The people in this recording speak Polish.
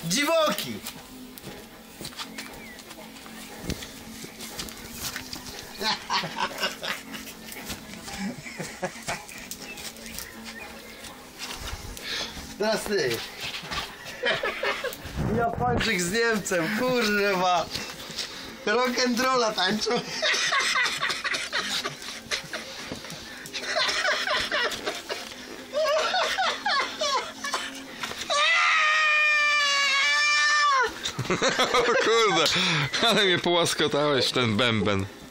Dziwoki! Teraz ty. Japończyk z Niemcem, kurwa. Rock'n'rolla tańczą. O kurde, ale mnie połaskotałeś w ten bęben.